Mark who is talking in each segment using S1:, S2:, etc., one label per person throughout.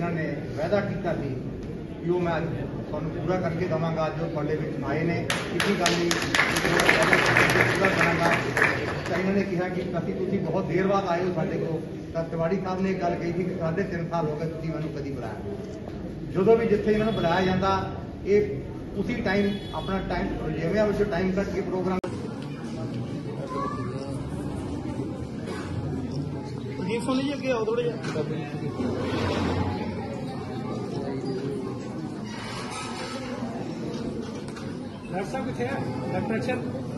S1: इन्होंने वायदा किया कि वो मैं अज तुहानूं पूरा करके देवांगा। जो तुहाडे विच आए ने इसी गल लई पूरा करांगा। तो इन्होंने कहा कि असीं तुसीं बहुत देर बाद आए हो साडे कोल। तो तिवाड़ी साहब ने एक गल कही थी कि 3.5 साल हो गए तुसीं मैनूं कदी बुलाया। जो भी जिथे इन्होंने बुलाया जाता ये उसी टाइम अपना टाइम जिवें टाइम कट के प्रोग्राम सुन लीजिए अगे आओ थोड़े डॉक्टर साहब कितने हैं डॉक्टर अक्षर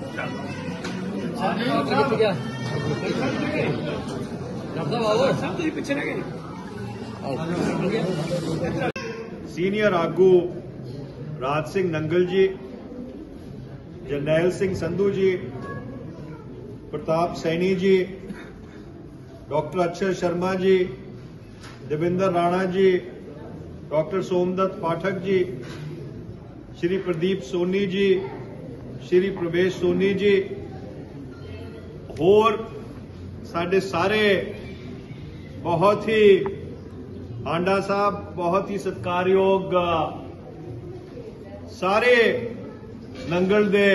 S1: पीछे रह गए।
S2: सीनियर आगू राज सिंह नंगल जी, जरनैल सिंह संधू जी, प्रताप सैनी जी, डॉक्टर अक्षर शर्मा जी, देविंदर राणा जी, डॉक्टर सोमदत्त पाठक जी, श्री प्रदीप सोनी जी, श्री प्रवेश सोनी जी, होर साडे सारे बहुत ही आंडा साहब बहुत ही सत्कारयोग सारे नंगल दे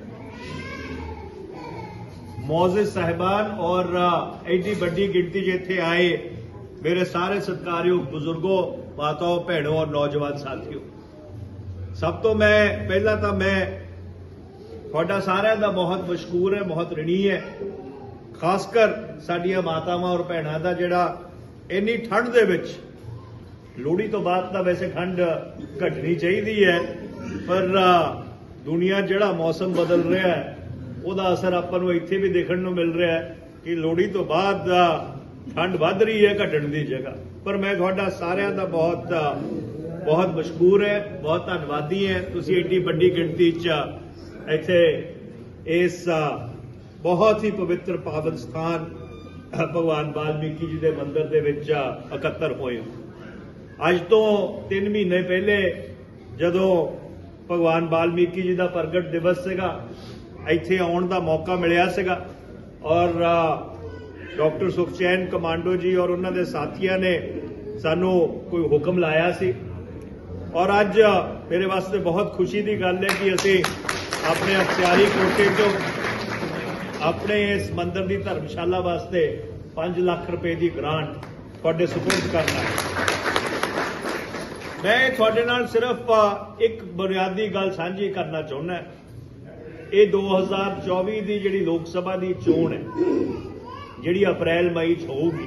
S2: मौजिद साहिबान और एडी बड़ी गिनती जिथे आए मेरे सारे सत्कारयोग बुजुर्गों, माताओं, भैनों और नौजवान साथियों, सब तो मैं पहला तो मैं तुहाडा सारिਆਂ ਦਾ बहुत मशकूर है, बहुत ऋणी है। खासकर साडियां मातावां और भैणां दा जिहड़ा इन्नी ठंड दे विच लोहड़ी तो बाद तो वैसे ठंड घटनी चाहिए है, पर दुनिया जिहड़ा मौसम बदल रहा है ਉਹਦਾ असर ਆਪਾਂ ਨੂੰ ਇੱਥੇ भी देखने ਨੂੰ मिल रहा है कि लोहड़ी तो बाद ठंड वध रही है घटण की जगह। पर मैं तुहाडा सारिਆਂ ਦਾ बहुत मशकूर है, बहुत धन्नवादी है। तुसीं एडी वड्डी गिणती च इत्थे इस बहुत ही पवित्र पावन स्थान भगवान वाल्मीकि जी के मंदिर दे विच इकट्ठे होए हो। अज तो 3 महीने पहले जदों भगवान वाल्मीकि जी का प्रगट दिवस सीगा, ਇੱਥੇ ਆਉਣ ਦਾ मौका मिलिया सीगा और डॉक्टर सुखचैन कमांडो जी और उन्होंने साथियों ने सानू कोई हुक्म लाया सी। और अज मेरे वास्ते बहुत खुशी की गल है कि असी अपने अख्तियारी कोटे चो अपने इस मंदिर की धर्मशाला वास्ते 5 लाख रुपए की ग्रांट तुहाडे सुपुर्द करना है। मैं तुहाडे नाल सिर्फ एक बुनियादी गल सांझी करना चाहुंदा। ये 2024 की जिहड़ी लोक सभा की चोण है जिहड़ी अप्रैल मई च होगी,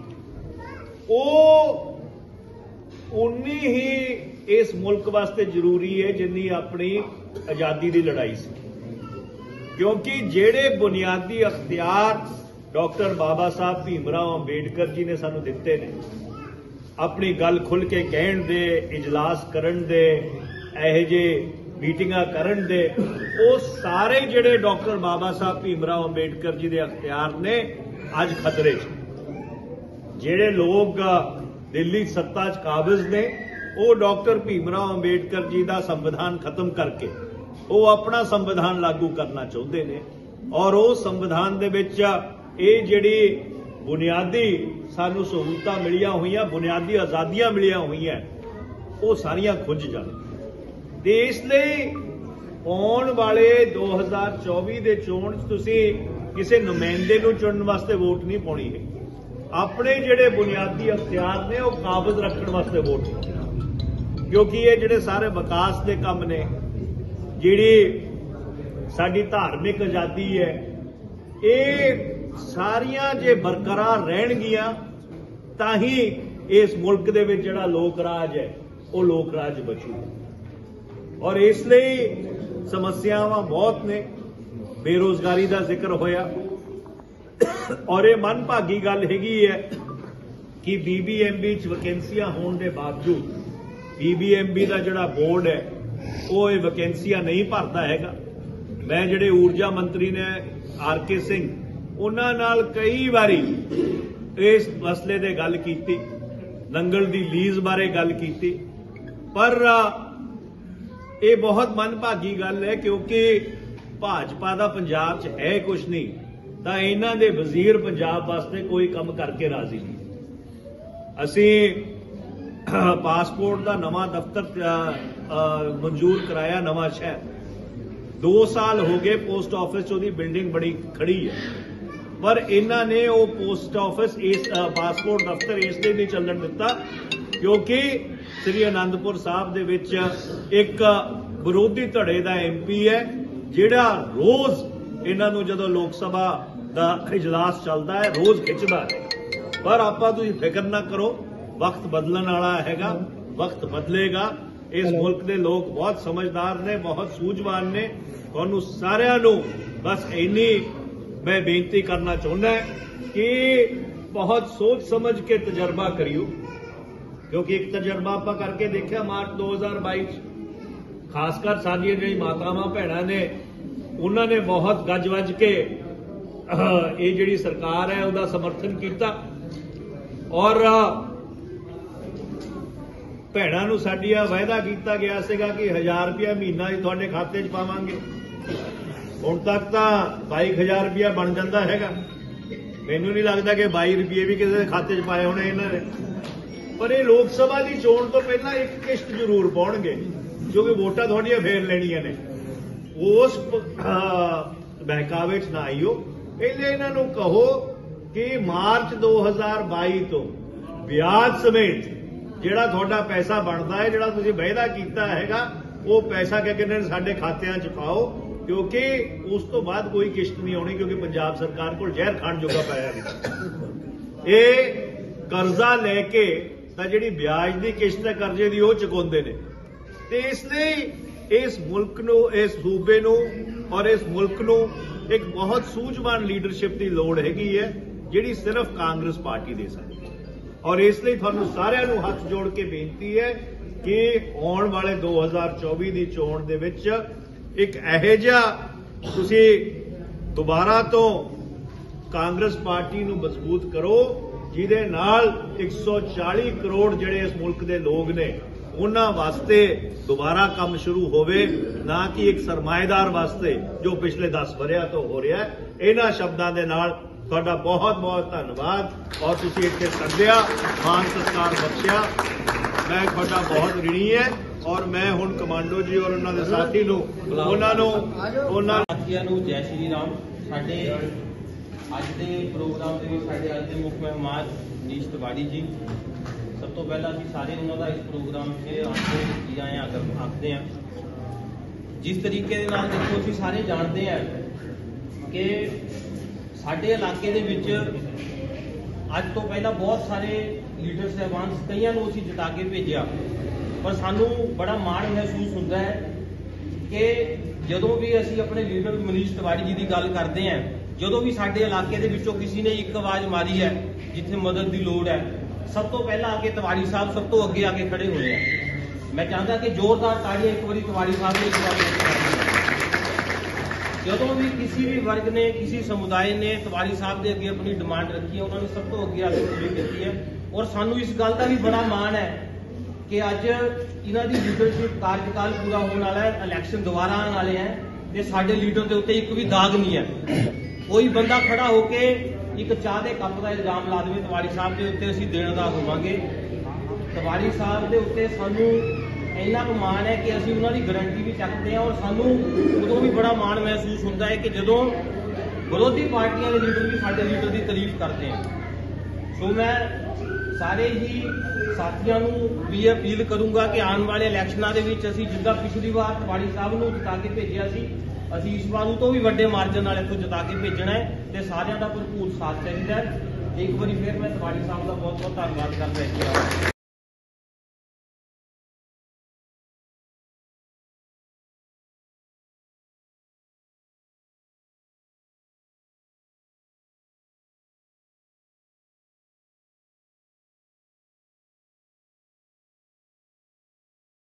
S2: उन्नी ही इस मुल्क वास्ते जरूरी है जिन्नी अपनी आज़ादी की लड़ाई सी। क्योंकि जिहड़े बुनियादी अख्तियार डॉक्टर बाबा साहब भीमराव अंबेडकर जी ने सानू दिते ने, अपनी गल खुल के कहण दे, इजलास करन दे, इहो जे मीटिंगां करन दे, वो सारे जिहड़े डॉक्टर बाबा साहब भीमराव अंबेडकर जी के अख्तियार ने अज खतरे च। जिहड़े लोग दिल्ली सत्ता च काबिज ने वो डॉक्टर भीमराव अंबेडकर जी का संविधान खत्म करके वो अपना संविधान लागू करना चाहते हैं। और वो संविधान दे विच ये जिहड़ी बुनियादी सानू सहूलतां मिलियां होईयां, बुनियादी आज़ादियां मिलियां होईयां, वो सारियां खुंझ जाण। ते इसलिए आने वाले 2024 के चोण तुसीं किसी नुमाइंदे नूं चुनने वास्ते वोट नहीं पाउणी है, अपने जिहड़े बुनियादी अख्तियार ने वो काबज रखने वास्ते वोट पाओ। क्योंकि ये जिहड़े सारे विकास के काम ने, जिहड़ी साडी धार्मिक आज़ादी है, ये सारियां जे बरकरार रहणगियां तां ही इस मुल्क दे विच जिहड़ा लोक राज है वो लोक राज बचूगा। और इसलिए समस्यावां बहुत ने, बेरोजगारी का जिक्र होया और ये मनभागी गल हैगी है कि बीबीएमबी च वैकेंसियां होने के बावजूद बीबीएमबी का जिहड़ा बोर्ड है वो ये वैकेंसियां नहीं भरता हैगा। मैं जिहड़े ऊर्जा मंत्री ने आर.के. सिंह उन्हां नाल कई बारी इस मसले ते गल कीती, नंगल दी लीज बारे गल कीती, पर ये बहुत मनभागी गल है क्योंकि भाजपा का पंजाब च है कुछ नहीं, तो इन्हां दे वजीर पंजाब वास्ते कोई काम करके राजी नहीं। असी ਪਾਸਪੋਰਟ ਦਾ ਨਵਾਂ ਦਫ਼ਤਰ ਮਨਜ਼ੂਰ ਕਰਾਇਆ ਨਵਾਂ ਸ਼ਹਿਰ। 2 ਸਾਲ ਹੋ ਗਏ ਪੋਸਟ ਆਫਿਸ 'ਚ ਉਹਦੀ ਬਿਲਡਿੰਗ ਬੜੀ ਖੜੀ ਹੈ, ਪਰ ਇਹਨਾਂ ਨੇ ਉਹ ਪੋਸਟ ਆਫਿਸ ਇਸ ਪਾਸਪੋਰਟ ਦਫ਼ਤਰ ਇਸ ਲਈ ਨਹੀਂ ਚੱਲਣ ਦਿੱਤਾ ਕਿਉਂਕਿ ਸ੍ਰੀ ਅਨੰਦਪੁਰ ਸਾਹਿਬ ਦੇ ਵਿੱਚ ਇੱਕ ਵਿਰੋਧੀ ਧੜੇ ਦਾ MP ਹੈ ਜਿਹੜਾ ਰੋਜ਼ ਇਹਨਾਂ ਨੂੰ ਜਦੋਂ ਲੋਕ ਸਭਾ ਦਾ ਇਜਲਾਸ ਚੱਲਦਾ ਹੈ ਰੋਜ਼ ਖਿੱਚਦਾ ਹੈ। ਪਰ ਆਪਾਂ ਤੁਸੀਂ ਫਿਕਰ ਨਾ ਕਰੋ, ਵਕਤ ਬਦਲਣ ਵਾਲਾ ਹੈਗਾ, ਵਕਤ ਬਦਲੇਗਾ। ਇਸ ਮੁਲਕ ਦੇ ਲੋਕ ਬਹੁਤ ਸਮਝਦਾਰ ਨੇ, ਬਹੁਤ ਸੂਝਵਾਨ ਨੇ। ਤੁਹਾਨੂੰ ਸਾਰਿਆਂ ਨੂੰ ਬਸ ਇੰਨੀ ਮੈਂ ਬੇਨਤੀ ਕਰਨਾ ਚਾਹੁੰਦਾ ਕਿ ਬਹੁਤ ਸੋਚ ਸਮਝ ਕੇ ਤਜਰਬਾ ਕਰਿਓ, ਕਿਉਂਕਿ ਇੱਕ ਤਜਰਬਾ ਆਪਾਂ ਕਰਕੇ ਦੇਖਿਆ ਮਾਰਚ 2022 ਚ ਖਾਸ ਕਰ ਸਾਡੀਆਂ ਜਿਹੜੀ ਮਾਤਾਵਾਂ ਭੈਣਾਂ ਨੇ ਉਹਨਾਂ ਨੇ ਬਹੁਤ ਗੱਜ ਵੱਜ ਕੇ ਇਹ ਜਿਹੜੀ ਸਰਕਾਰ ਹੈ ਉਹਦਾ ਸਮਰਥਨ ਕੀਤਾ ਔਰ ਭੈਣਾਂ ਨੂੰ ਸਾਡੀਆਂ ਵਾਅਦਾ ਕੀਤਾ ਗਿਆ ਸੀਗਾ ਕਿ 1000 ਰੁਪਇਆ ਮਹੀਨਾ ਹੀ ਤੁਹਾਡੇ ਖਾਤੇ 'ਚ ਪਾਵਾਂਗੇ। ਹੁਣ ਤੱਕ ਤਾਂ 22000 ਰੁਪਇਆ ਬਣ ਜਾਂਦਾ ਹੈਗਾ। ਮੈਨੂੰ ਨਹੀਂ ਲੱਗਦਾ ਕਿ 22 ਰੁਪਏ ਵੀ ਕਿਸੇ ਦੇ ਖਾਤੇ 'ਚ ਪਾਏ ਹੋਣੇ ਇਹਨਾਂ ਨੇ। ਪਰ ਇਹ ਲੋਕ ਸਭਾ ਦੀ ਚੋਣ ਤੋਂ ਪਹਿਲਾਂ ਇੱਕ ਕਿਸ਼ਤ ਜ਼ਰੂਰ ਪਾਉਣਗੇ ਕਿਉਂਕਿ ਵੋਟਾਂ ਤੁਹਾਡੀਆਂ ਫੇਰ ਲੈਣੀਆਂ ਨੇ। ਉਸ ਬਹਿਕਾਵੇ 'ਚ ਨਾ ਆਈਓ। ਪਹਿਲੇ ਇਹਨਾਂ ਨੂੰ ਕਹੋ ਕਿ ਮਾਰਚ 2022 ਤੋਂ ਵਿਆਜ ਸਮੇਤ ਜਿਹੜਾ ਤੁਹਾਡਾ ਪੈਸਾ ਬਣਦਾ ਹੈ, ਜਿਹੜਾ ਤੁਸੀਂ ਵਾਅਦਾ ਕੀਤਾ ਹੈਗਾ, ਉਹ ਪੈਸਾ ਕਹਿੰਦੇ ਨੇ ਸਾਡੇ ਖਾਤਿਆਂ 'ਚ ਪਾਓ ਕਿਉਂਕਿ ਉਸ ਤੋਂ ਬਾਅਦ ਕੋਈ ਕਿਸ਼ਤ ਨਹੀਂ ਆਉਣੀ ਕਿਉਂਕਿ ਪੰਜਾਬ ਸਰਕਾਰ ਕੋਲ ਜ਼ਹਿਰ ਖਾਣ ਜੋਗਾ ਪੈਸਾ ਨਹੀਂ। ਇਹ ਕਰਜ਼ਾ ਲੈ ਕੇ ਤਾਂ ਜਿਹੜੀ ਵਿਆਜ ਦੀ ਕਿਸ਼ਤ ਹੈ ਕਰਜ਼ੇ ਦੀ ਉਹ ਚੁਕਾਉਂਦੇ ਨੇ ਤੇ ਇਸ ਲਈ ਇਸ ਮੁਲਕ ਨੂੰ, ਇਸ ਸੂਬੇ ਨੂੰ ਔਰ ਇਸ ਮੁਲਕ ਨੂੰ ਇੱਕ ਬਹੁਤ ਸੂਝਵਾਨ ਲੀਡਰਸ਼ਿਪ ਦੀ ਲੋੜ ਹੈਗੀ ਹੈ ਜਿਹੜੀ ਸਿਰਫ ਕਾਂਗਰਸ ਪਾਰਟੀ ਦੇ ਸਕਦੀ ਹੈ। ਔਰ ਇਸ ਲਈ ਤੁਹਾਨੂੰ ਸਾਰਿਆਂ ਨੂੰ ਹੱਥ ਜੋੜ ਕੇ ਬੇਨਤੀ ਹੈ ਕਿ ਆਉਣ ਵਾਲੇ 2024 ਦੀ ਚੋਣ ਦੇ ਵਿੱਚ ਇੱਕ ਇਹੋ ਜਿਹਾ ਤੁਸੀਂ ਦੁਬਾਰਾ ਤੋਂ ਕਾਂਗਰਸ ਪਾਰਟੀ ਨੂੰ ਮਜ਼ਬੂਤ ਕਰੋ ਜਿਹਦੇ ਨਾਲ 140 ਕਰੋੜ ਜਿਹੜੇ ਇਸ ਮੁਲਕ ਦੇ ਲੋਕ ਨੇ ਉਹਨਾਂ ਵਾਸਤੇ ਦੁਬਾਰਾ ਕੰਮ ਸ਼ੁਰੂ ਹੋਵੇ, ਨਾ ਕਿ ਇੱਕ ਸਰਮਾਏਦਾਰ ਵਾਸਤੇ ਜੋ ਪਿਛਲੇ 10 ਵਰ੍ਹਿਆਂ ਤੋਂ ਹੋ ਰਿਹਾ ਹੈ। ਇਹਨਾਂ ਸ਼ਬਦਾਂ ਦੇ ਨਾਲ ਤੁਹਾਡਾ ਬਹੁਤ ਬਹੁਤ ਧੰਨਵਾਦ ਔਰ ਤੁਸੀਂ ਇੱਥੇ ਸੱਦਿਆ, ਮਾਨ ਸਤਿਕਾਰ ਬਖਸ਼ਿਆ। ਮੈਂ ਤੁਹਾਡਾ ਬਹੁਤ ਰਿਣੀ ਹੈ ਔਰ ਮੈਂ ਹੁਣ ਕਮਾਂਡੋ ਜੀ ਔਰ ਉਹਨਾਂ ਦੇ ਸਾਥੀ ਨੂੰ ਉਹਨਾਂ
S3: ਸਾਥੀਆਂ ਨੂੰ ਜੈ ਸ਼੍ਰੀ ਰਾਮ। ਸਾਡੇ ਅੱਜ ਦੇ ਪ੍ਰੋਗਰਾਮ ਦੇ ਵਿੱਚ ਸਾਡੇ ਅੱਜ ਦੇ ਮੁੱਖ ਮਹਿਮਾਨ ਮਨੀਸ਼ ਤਿਵਾੜੀ ਜੀ। ਸਭ ਤੋਂ ਪਹਿਲਾਂ ਅਸੀਂ ਸਾਰੇ ਉਹਨਾਂ ਦਾ ਇਸ ਪ੍ਰੋਗਰਾਮ 'ਚ ਆਪ ਆਏ ਆਖਦੇ ਹਾਂ। ਜਿਸ ਤਰੀਕੇ ਦੇ ਨਾਲ ਦੇਖੋ ਅਸੀਂ ਸਾਰੇ ਜਾਣਦੇ ਹਾਂ ਕਿ ਸਾਡੇ ਇਲਾਕੇ ਦੇ ਵਿੱਚ ਅੱਜ ਤੋਂ ਪਹਿਲਾਂ ਬਹੁਤ ਸਾਰੇ ਲੀਡਰ ਸਾਹਿਬਾਨ, ਕਈਆਂ ਨੂੰ ਅਸੀਂ ਜਿਤਾ ਕੇ ਭੇਜਿਆ, ਪਰ ਸਾਨੂੰ ਬੜਾ ਮਾਣ ਮਹਿਸੂਸ ਹੁੰਦਾ ਹੈ ਕਿ ਜਦੋਂ ਵੀ ਅਸੀਂ ਆਪਣੇ ਲੀਡਰ ਮਨੀਸ਼ ਤਿਵਾੜੀ ਜੀ ਦੀ ਗੱਲ ਕਰਦੇ ਹਾਂ, ਜਦੋਂ ਵੀ ਸਾਡੇ ਇਲਾਕੇ ਦੇ ਵਿੱਚੋਂ ਕਿਸੇ ਨੇ ਇੱਕ ਆਵਾਜ਼ ਮਾਰੀ ਹੈ ਜਿੱਥੇ ਮਦਦ ਦੀ ਲੋੜ ਹੈ, ਸਭ ਤੋਂ ਪਹਿਲਾਂ ਆ ਕੇ ਤਿਵਾੜੀ ਸਾਹਿਬ ਸਭ ਤੋਂ ਅੱਗੇ ਆ ਕੇ ਖੜੇ ਹੋਏ ਆ। ਮੈਂ ਚਾਹੁੰਦਾ ਕਿ ਜ਼ੋਰਦਾਰ ਤਾੜੀਆਂ ਇੱਕ ਵਾਰੀ ਤਿਵਾੜੀ ਸਾਹਿਬ ਦੇ ਜਦੋਂ ਵੀ ਕਿਸੇ ਵੀ ਵਰਗ ਨੇ, ਕਿਸੇ ਸਮੁਦਾਇ ਨੇ ਤਿਵਾੜੀ ਸਾਹਿਬ ਦੇ ਅੱਗੇ ਆਪਣੀ ਡਿਮਾਂਡ ਰੱਖੀ ਹੈ, ਉਹਨਾਂ ਨੇ ਸਭ ਤੋਂ ਅੱਗੇ ਆ ਕੇ ਪੂਰੀ ਕੀਤੀ ਹੈ। ਔਰ ਸਾਨੂੰ ਇਸ ਗੱਲ ਦਾ ਵੀ ਬੜਾ ਮਾਣ ਹੈ ਕਿ ਅੱਜ ਇਹਨਾਂ ਦੀ ਲੀਡਰਸ਼ਿਪ ਕਾਰਜਕਾਲ ਪੂਰਾ ਹੋਣ ਵਾਲਾ ਹੈ, ਇਲੈਕਸ਼ਨ ਦੁਬਾਰਾ ਆਉਣ ਵਾਲੇ ਹੈ ਤੇ ਸਾਡੇ ਲੀਡਰ ਦੇ ਉੱਤੇ ਇੱਕ ਵੀ ਦਾਗ ਨਹੀਂ ਹੈ। ਕੋਈ ਬੰਦਾ ਖੜਾ ਹੋ ਕੇ ਇੱਕ ਚਾਹ ਦੇ ਕੱਪ ਦਾ ਇਲਜ਼ਾਮ ਲਾ ਦੇਵੇ ਤਿਵਾੜੀ ਸਾਹਿਬ ਦੇ ਉੱਤੇ, ਅਸੀਂ ਦੇਣਦਾਰ ਹੋਵਾਂਗੇ। ਤਿਵਾੜੀ ਸਾਹਿਬ ਦੇ ਉੱਤੇ ਸਾਨੂੰ ਇੰਨਾ ਕੁ ਮਾਣ ਹੈ ਕਿ ਅਸੀਂ ਉਹਨਾਂ ਦੀ ਗਾਰੰਟੀ ਵੀ ਚੱਕਦੇ ਹਾਂ ਔਰ ਸਾਨੂੰ ਉਦੋਂ ਵੀ ਬੜਾ ਮਾਣ ਮਹਿਸੂਸ ਹੁੰਦਾ ਹੈ ਕਿ ਜਦੋਂ ਵਿਰੋਧੀ ਪਾਰਟੀਆਂ ਦੇ ਲੀਡਰ ਵੀ ਸਾਡੇ ਲੀਡਰ ਦੀ ਤਾਰੀਫ ਕਰਦੇ ਹਨ। ਸੋ ਮੈਂ ਸਾਰੇ ਹੀ ਸਾਥੀਆਂ ਨੂੰ ਵੀ ਅਪੀਲ ਕਰੂੰਗਾ ਕਿ ਆਉਣ ਵਾਲੇ ਇਲੈਕਸ਼ਨਾਂ ਦੇ ਵਿੱਚ ਅਸੀਂ ਜਿੱਦਾਂ ਪਿਛਲੀ ਵਾਰ ਤਿਵਾੜੀ ਸਾਹਿਬ ਨੂੰ ਜਿਤਾ ਕੇ ਭੇਜਿਆ ਸੀ, ਅਸੀਂ ਇਸ ਵਾਰ ਤੋਂ ਵੀ ਵੱਡੇ ਮਾਰਜਨ ਨਾਲ ਇੱਥੋਂ ਜਿਤਾ ਕੇ ਭੇਜਣਾ ਹੈ ਤੇ ਸਾਰਿਆਂ ਦਾ ਭਰਪੂਰ ਸਾਥ ਚਾਹੀਦਾ ਹੈ। ਇੱਕ ਵਾਰੀ ਫਿਰ ਮੈਂ ਤਿਵਾੜੀ ਸਾਹਿਬ ਦਾ ਬਹੁਤ ਬਹੁਤ ਧੰਨਵਾਦ ਕਰਦਾ ਹਾਂ।